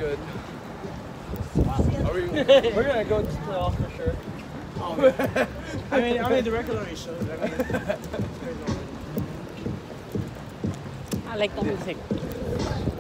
good. Are we? We're gonna go to the playoffs for sure. Oh, man. I mean, the record already shows. I mean, it's crazy already. I like the music.